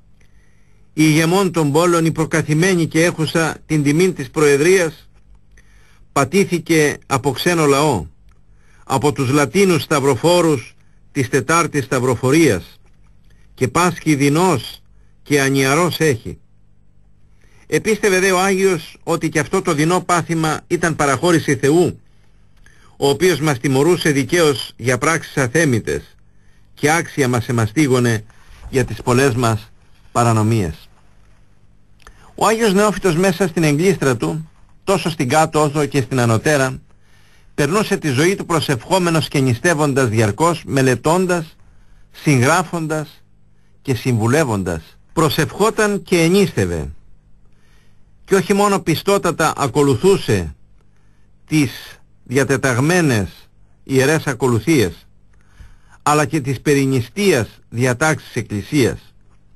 η ηγεμόν των πόλων, η προκαθημένη και έχουσα την τιμή της Προεδρίας, πατήθηκε από ξένο λαό, από τους Λατίνους σταυροφόρους της Τετάρτης Σταυροφορίας, και πάσχει δεινός και ανιαρός έχει. Επίστευε δε ο Άγιος ότι και αυτό το δεινό πάθημα ήταν παραχώρηση Θεού, ο οποίος μας τιμωρούσε δικαίως για πράξεις αθέμητες και άξια μας εμαστίγωνε για τις πολλές μας παρανομίες. Ο Άγιος Νεόφυτος μέσα στην εγκλήστρα του, τόσο στην κάτω όσο και στην ανωτέρα, περνούσε τη ζωή του προσευχόμενος και νηστεύοντας διαρκώς, μελετώντας, συγγράφοντας και συμβουλεύοντας. Προσευχόταν και ενίστευε. Και όχι μόνο πιστότατα ακολουθούσε τις διατεταγμένες ιερές ακολουθίες, αλλά και τις περινιστίας διατάξεις εκκλησίας.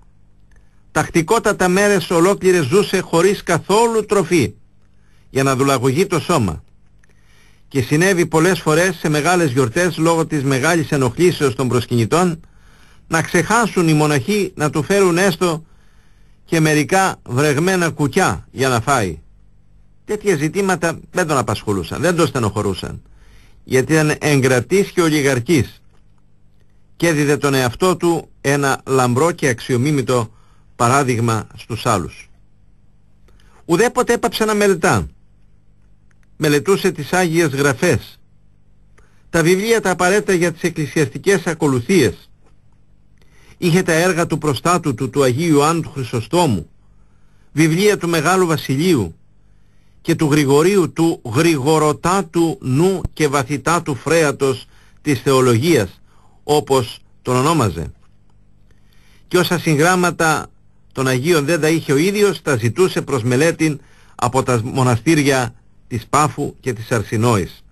Τακτικότατα μέρες ολόκληρες ζούσε χωρίς καθόλου τροφή για να δουλαγωγεί το σώμα. Και συνέβη πολλές φορές σε μεγάλες γιορτές, λόγω της μεγάλης ενοχλήσεως των προσκυνητών, να ξεχάσουν οι μοναχοί να του φέρουν έστω και μερικά βρεγμένα κουκιά για να φάει. Τέτοια ζητήματα δεν τον απασχολούσαν, δεν τον στενοχωρούσαν, γιατί ήταν εγκρατής και ολιγαρκής και έδιδε τον εαυτό του ένα λαμπρό και αξιομίμητο παράδειγμα στους άλλους. Ουδέποτε έπαψε να μελετά. Μελετούσε τις Άγιες Γραφές, τα βιβλία τα απαραίτητα για τις εκκλησιαστικές ακολουθίες. Είχε τα έργα του προστάτου του Αγίου Ιωάννου του Χρυσοστόμου, βιβλία του Μεγάλου Βασιλείου και του Γρηγορίου, του γρηγοροτάτου νου και βαθυτάτου φρέατος της θεολογίας, όπως τον ονόμαζε. Και όσα συγγράμματα των Αγίων δεν τα είχε ο ίδιος, τα ζητούσε προς μελέτη από τα μοναστήρια της Πάφου και της Αρσινόης.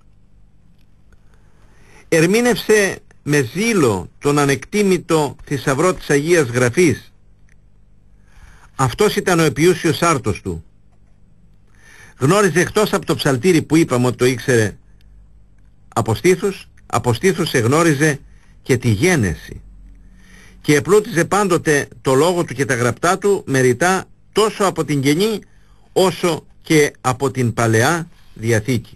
Ερμήνευσε με ζήλο τον ανεκτήμητο θησαυρό της Αγίας Γραφής. Αυτός ήταν ο επιούσιος άρτος του. Γνώριζε, εκτός από το ψαλτήρι που είπαμε ότι το ήξερε από στήθους εγνώριζε και τη γένεση και επλούτιζε πάντοτε το λόγο του και τα γραπτά του με ρητά τόσο από την Καινή όσο και από την Παλαιά Διαθήκη.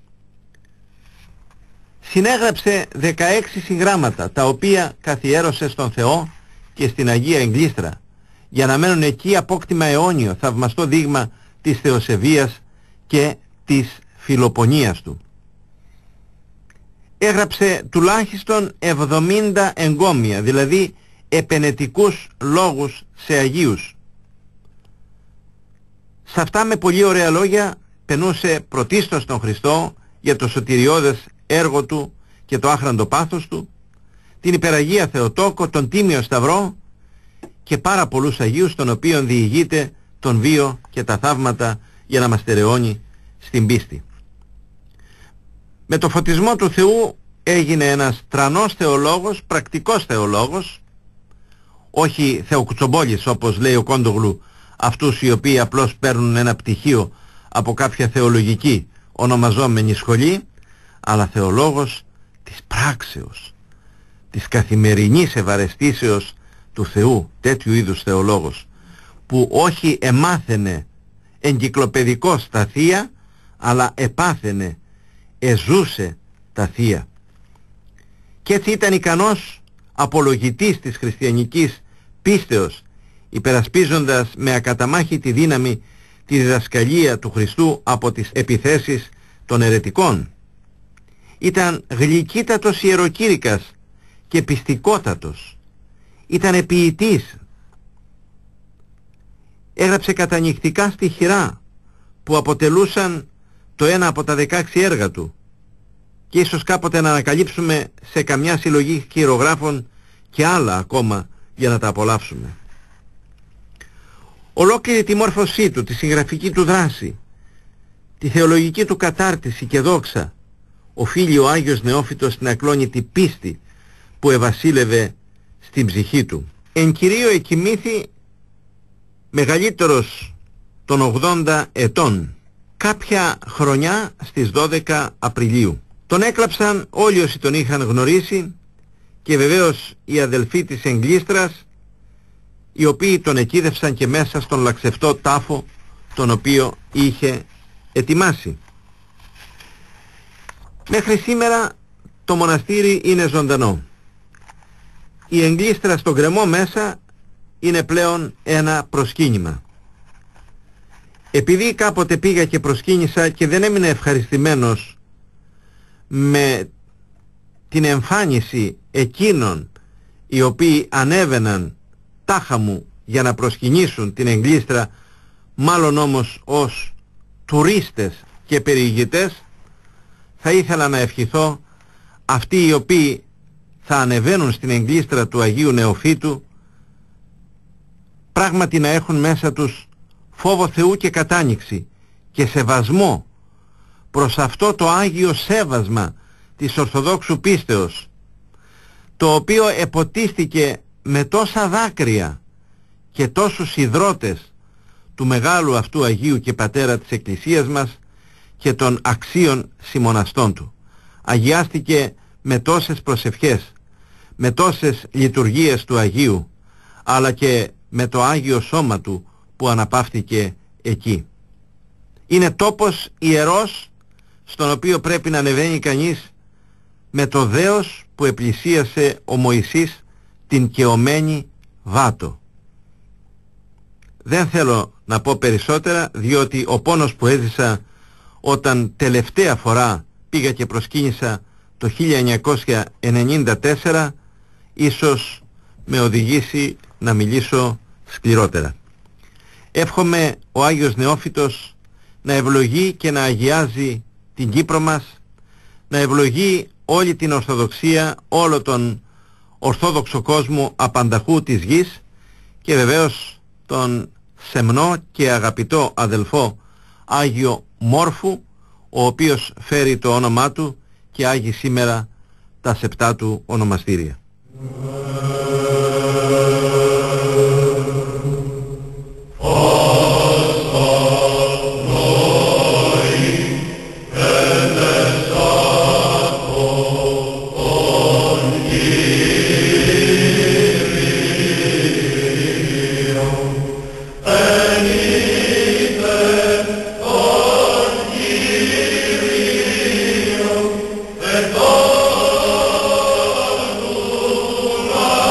Συνέγραψε 16 συγγράμματα, τα οποία καθιέρωσε στον Θεό και στην Αγία Εγκλήστρα, για να μένουν εκεί απόκτημα αιώνιο, θαυμαστό δείγμα της θεοσεβίας και της φιλοπονίας του. Έγραψε τουλάχιστον 70 εγκόμια, δηλαδή επενετικούς λόγους σε Αγίους. Σε αυτά με πολύ ωραία λόγια πενούσε πρωτίστως τον Χριστό για το σωτηριώδες έργο του και το άχραντο πάθος του, την υπεραγία Θεοτόκο, τον Τίμιο Σταυρό και πάρα πολλούς Αγίους, των οποίων διηγείται τον βίο και τα θαύματα για να μας στερεώνει στην πίστη. Με το φωτισμό του Θεού έγινε ένας τρανός θεολόγος, πρακτικός θεολόγος, όχι θεοκουτσομπόλης όπως λέει ο Κόντογλου, αυτούς οι οποίοι απλώς παίρνουν ένα πτυχίο από κάποια θεολογική ονομαζόμενη σχολή, αλλά θεολόγος της πράξεως, της καθημερινής ευαρεστήσεως του Θεού, τέτοιου είδους θεολόγος, που όχι εμάθαινε εγκυκλοπαιδικός τα Θεία, αλλά επάθαινε, εζούσε τα Θεία. Και έτσι ήταν ικανός απολογητής της χριστιανικής πίστεως, υπερασπίζοντας με ακαταμάχητη δύναμη τη διδασκαλία του Χριστού από τις επιθέσεις των αιρετικών. Ήταν γλυκύτατος ιεροκήρυκας και πιστικότατος. Ήταν ποιητής. Έγραψε κατανυκτικά στιχηρά που αποτελούσαν το ένα από τα 16 έργα του, και ίσως κάποτε να ανακαλύψουμε σε καμιά συλλογή χειρογράφων και άλλα ακόμα για να τα απολαύσουμε. Ολόκληρη τη μόρφωσή του, τη συγγραφική του δράση, τη θεολογική του κατάρτιση και δόξα, οφείλει ο Άγιος Νεόφυτος στην ακλόνητη πίστη που ευασίλευε στην ψυχή του. Εν κυρίω εκοιμήθη μεγαλύτερος των 80 ετών, κάποια χρονιά στις 12 Απριλίου. Τον έκλαψαν όλοι όσοι τον είχαν γνωρίσει και βεβαίως οι αδελφοί της Εγκλίστρας, οι οποίοι τον εκείδευσαν και μέσα στον λαξευτό τάφο τον οποίο είχε ετοιμάσει. Μέχρι σήμερα το μοναστήρι είναι ζωντανό. Η Εγκλίστρα στον γκρεμό μέσα είναι πλέον ένα προσκύνημα. Επειδή κάποτε πήγα και προσκύνησα και δεν έμεινα ευχαριστημένος με την εμφάνιση εκείνων οι οποίοι ανέβαιναν τάχα μου για να προσκυνήσουν την Εγκλίστρα, μάλλον όμως ως τουρίστες και περιηγητές, θα ήθελα να ευχηθώ αυτοί οι οποίοι θα ανεβαίνουν στην Εγκλίστρα του Αγίου Νεοφύτου πράγματι να έχουν μέσα τους φόβο Θεού και κατάνοιξη και σεβασμό προς αυτό το Άγιο Σέβασμα της Ορθοδόξου πίστεως, το οποίο εποτίστηκε με τόσα δάκρυα και τόσους ιδρώτες του μεγάλου αυτού Αγίου και Πατέρα της Εκκλησίας μας και των αξίων συμμοναστών του. Αγιάστηκε με τόσες προσευχές, με τόσες λειτουργίες του Αγίου, αλλά και με το Άγιο Σώμα του που αναπαύτηκε εκεί. Είναι τόπος ιερός στον οποίο πρέπει να ανεβαίνει κανείς με το δέος που επλησίασε ο Μωυσής την κεωμένη Βάτο. Δεν θέλω να πω περισσότερα, διότι ο πόνος που έζησα όταν τελευταία φορά πήγα και προσκύνησα το 1994 ίσως με οδηγήσει να μιλήσω σκληρότερα. Εύχομαι ο Άγιος Νεόφυτος να ευλογεί και να αγιάζει την Κύπρο μας, να ευλογεί όλη την Ορθοδοξία, όλο τον Ορθόδοξο κόσμο απανταχού της γης και βεβαίως τον σεμνό και αγαπητό αδελφό Άγιο Μόρφου, ο οποίος φέρει το όνομά του και άγει σήμερα τα σεπτά του ονομαστήρια. Lord.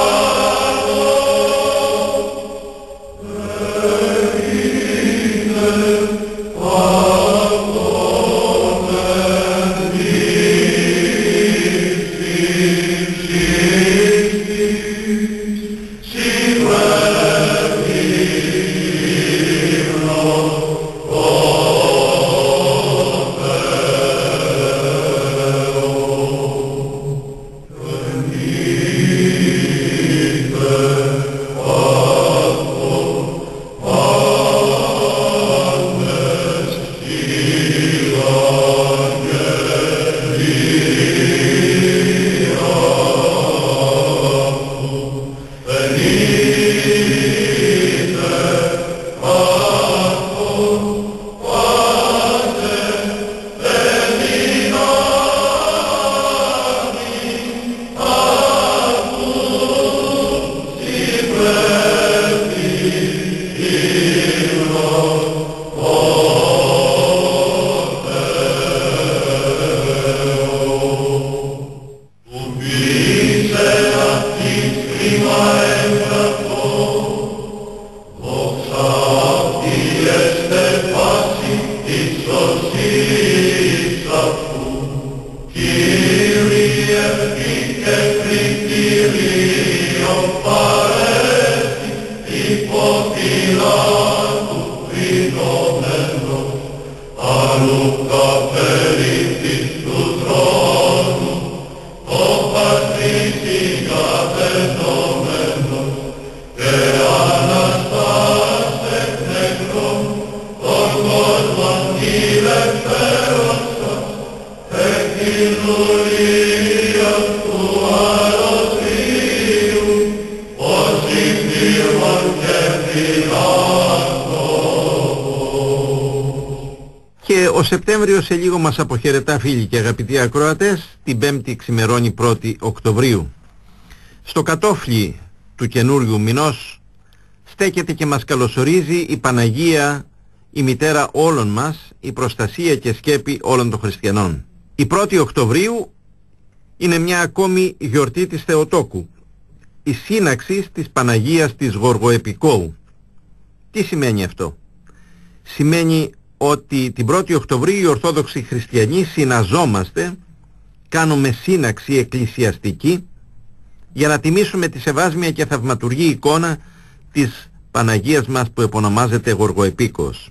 Και ο Σεπτέμβριος σε λίγο μας αποχαιρετά, φίλοι και αγαπητοί ακροατές. Την 5η ξημερώνει 1η Οκτωβρίου. Στο κατόφλι του καινούριου μηνός στέκεται και μας καλωσορίζει η Παναγία, η μητέρα όλων μας, η προστασία και σκέπη όλων των χριστιανών. Η 1η Οκτωβρίου είναι μια ακόμη γιορτή της Θεοτόκου, η σύναξη της Παναγίας της Γοργοεπικόου. Τι σημαίνει αυτό? Σημαίνει ότι την 1η Οκτωβρίου οι Ορθόδοξοι Χριστιανοί συναζόμαστε, κάνουμε σύναξη εκκλησιαστική για να τιμήσουμε τη σεβάσμια και θαυματουργή εικόνα της Παναγίας μας που επωνομάζεται Γοργοεπίκοος.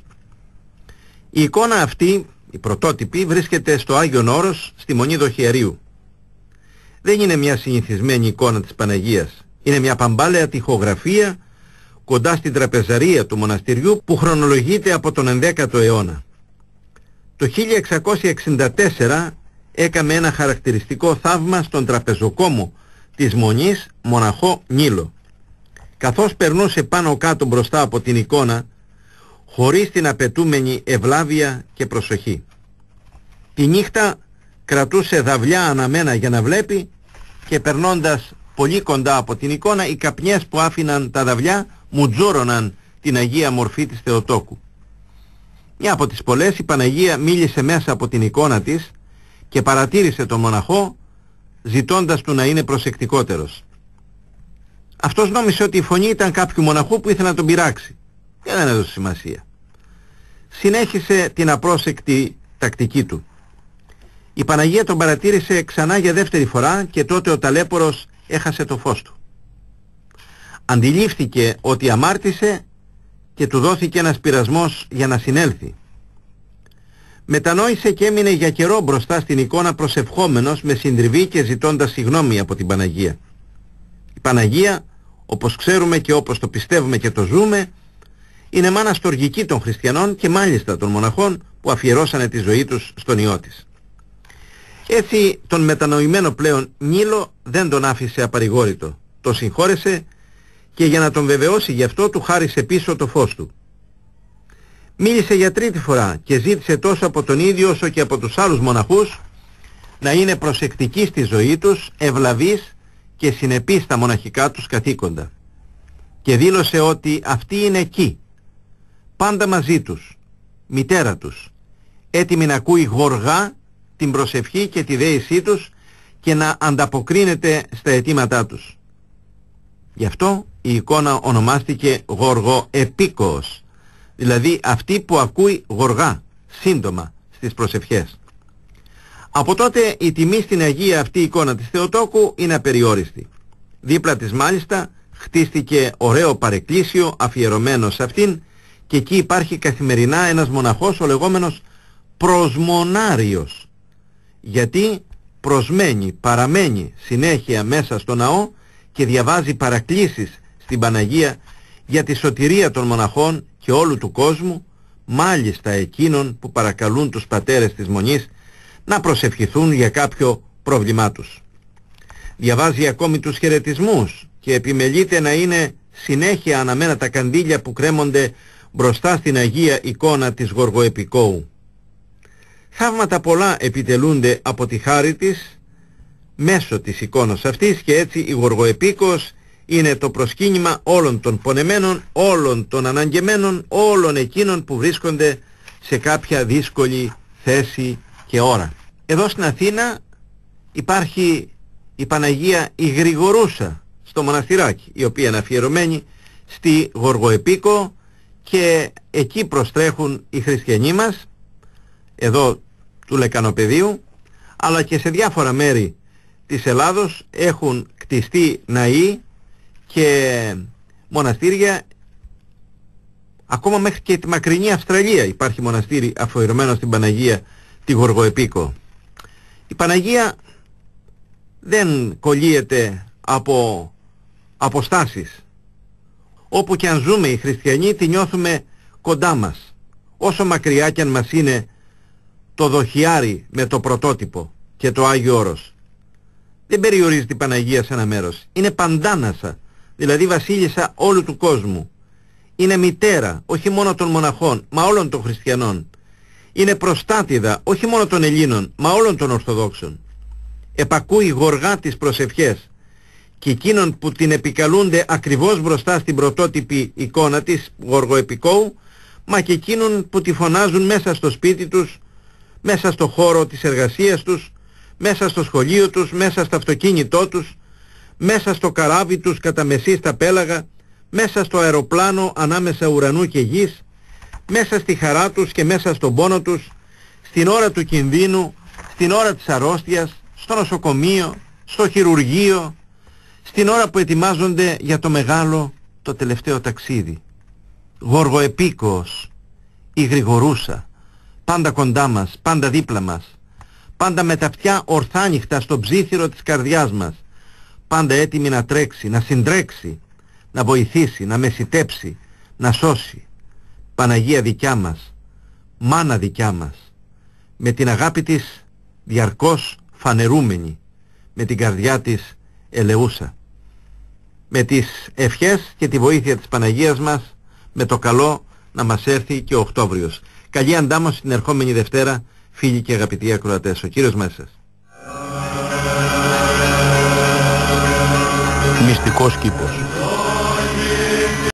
Η εικόνα αυτή, η πρωτότυπη, βρίσκεται στο Άγιον Όρος στη Μονή Δοχιαρίου. Δεν είναι μια συνηθισμένη εικόνα της Παναγίας, είναι μια παμπάλαια τοιχογραφία κοντά στην τραπεζαρία του μοναστηριού που χρονολογείται από τον 11ο αιώνα. Το 1664 έκαμε ένα χαρακτηριστικό θαύμα στον τραπεζοκόμο της Μονής, μοναχό Νίλο. Καθώς περνούσε πάνω κάτω μπροστά από την εικόνα, χωρίς την απαιτούμενη ευλάβεια και προσοχή. Τη νύχτα κρατούσε δαυλιά αναμένα για να βλέπει και περνώντας πολύ κοντά από την εικόνα, οι καπνιές που άφηναν τα δαυλιά μουτζούρωναν την Αγία Μορφή της Θεοτόκου. Μια από τις πολλές, η Παναγία μίλησε μέσα από την εικόνα της και παρατήρησε τον μοναχό, ζητώντας του να είναι προσεκτικότερος. Αυτός νόμισε ότι η φωνή ήταν κάποιου μοναχού που ήθελε να τον πειράξει και δεν έδωσε σημασία. Συνέχισε την απρόσεκτη τακτική του. Η Παναγία τον παρατήρησε ξανά για δεύτερη φορά και τότε ο ταλέπορος έχασε το φως του. Αντιλήφθηκε ότι αμάρτησε και του δόθηκε ένας πειρασμός για να συνέλθει. Μετανόησε και έμεινε για καιρό μπροστά στην εικόνα προσευχόμενος με συντριβή και ζητώντας συγγνώμη από την Παναγία. Η Παναγία, όπως ξέρουμε και όπως το πιστεύουμε και το ζούμε, είναι μάνα στοργική των χριστιανών και μάλιστα των μοναχών που αφιερώσανε τη ζωή τους στον Υιό της. Έτσι τον μετανοημένο πλέον Νίλο δεν τον άφησε απαρηγόρητο. Τον συγχώρεσε και για να τον βεβαιώσει γι' αυτό του χάρισε πίσω το φως του. Μίλησε για τρίτη φορά και ζήτησε τόσο από τον ίδιο όσο και από τους άλλους μοναχούς να είναι προσεκτικοί στη ζωή τους, ευλαβείς και συνεπείς στα μοναχικά τους καθήκοντα. Και δήλωσε ότι αυτή είναι εκεί, πάντα μαζί τους, μητέρα τους, έτοιμη να ακούει γοργά την προσευχή και τη δέησή τους και να ανταποκρίνεται στα αιτήματά τους. Γι' αυτό η εικόνα ονομάστηκε Γοργοεπίκοος, δηλαδή αυτή που ακούει γοργά, σύντομα στις προσευχές. Από τότε η τιμή στην Αγία αυτή εικόνα της Θεοτόκου είναι απεριόριστη. Δίπλα της μάλιστα χτίστηκε ωραίο παρεκκλήσιο αφιερωμένο σε αυτήν και εκεί υπάρχει καθημερινά ένας μοναχός, ο λεγόμενος προσμονάριος, γιατί προσμένει, παραμένει συνέχεια μέσα στο ναό και διαβάζει παρακλήσεις στην Παναγία για τη σωτηρία των μοναχών και όλου του κόσμου, μάλιστα εκείνων που παρακαλούν τους πατέρες της Μονής να προσευχηθούν για κάποιο πρόβλημά τους. Διαβάζει ακόμη τους χαιρετισμούς και επιμελείται να είναι συνέχεια αναμένα τα καντήλια που κρέμονται μπροστά στην Αγία εικόνα της Γοργοεπικόου. Θαύματα πολλά επιτελούνται από τη χάρη της μέσω της εικόνας αυτής και έτσι η Γοργοεπίκος είναι το προσκύνημα όλων των πονεμένων, όλων των αναγκεμένων, όλων εκείνων που βρίσκονται σε κάποια δύσκολη θέση και ώρα. Εδώ στην Αθήνα υπάρχει η Παναγία η Γρηγορούσα στο μοναστηράκι, η οποία είναι αφιερωμένη στη Γοργοεπίκο και εκεί προστρέχουν οι χριστιανοί μας, εδώ του Λεκανοπεδίου, αλλά και σε διάφορα μέρη της Ελλάδος έχουν κτιστεί ναοί και μοναστήρια Ακόμα μέχρι και τη μακρινή Αυστραλία υπάρχει μοναστήρι αφιερωμένο στην Παναγία τη Γοργοεπίκο. Η Παναγία δεν κολλείεται από αποστάσεις. Όπου και αν ζούμε οι χριστιανοί τη νιώθουμε κοντά μας, όσο μακριά κι αν μας είναι το δοχιάρι με το πρωτότυπο και το Άγιο Όρος. Δεν περιορίζεται η Παναγία σε ένα μέρος. Είναι παντάνασα, δηλαδή βασίλισσα όλου του κόσμου. Είναι μητέρα, όχι μόνο των μοναχών, μα όλων των χριστιανών. Είναι προστάτηδα, όχι μόνο των Ελλήνων, μα όλων των Ορθοδόξων. Επακούει γοργά τις προσευχές και εκείνων που την επικαλούνται ακριβώς μπροστά στην πρωτότυπη εικόνα της Γοργοεπικόου, μα και εκείνων που τη φωνάζουν μέσα στο σπίτι τους, μέσα στο χώρο της εργασίας τους, μέσα στο σχολείο τους, μέσα στο αυτοκίνητό τους, μέσα στο καράβι τους κατά μεσή στα πέλαγα, μέσα στο αεροπλάνο ανάμεσα ουρανού και γης, μέσα στη χαρά τους και μέσα στον πόνο τους, στην ώρα του κινδύνου, στην ώρα της αρρώστιας, στο νοσοκομείο, στο χειρουργείο, στην ώρα που ετοιμάζονται για το μεγάλο, το τελευταίο ταξίδι. Γοργοεπίκοος, η γρηγορούσα, πάντα κοντά μας, πάντα δίπλα μας, πάντα με τα αυτιά ορθάνυχτα στο ψήθυρο της καρδιάς μας, πάντα έτοιμη να τρέξει, να συντρέξει, να βοηθήσει, να μεσιτέψει, να σώσει. Παναγία δικιά μας, μάνα δικιά μας, με την αγάπη της διαρκώς φανερούμενη, με την καρδιά της ελεούσα. Με τις ευχές και τη βοήθεια της Παναγίας μας, με το καλό να μας έρθει και ο Οκτώβριος. Καλή αντάμωση την ερχόμενη Δευτέρα, φίλοι και αγαπητοί ακροατές. Ο Κύριος μέσα σας. Μυστικός κήπος.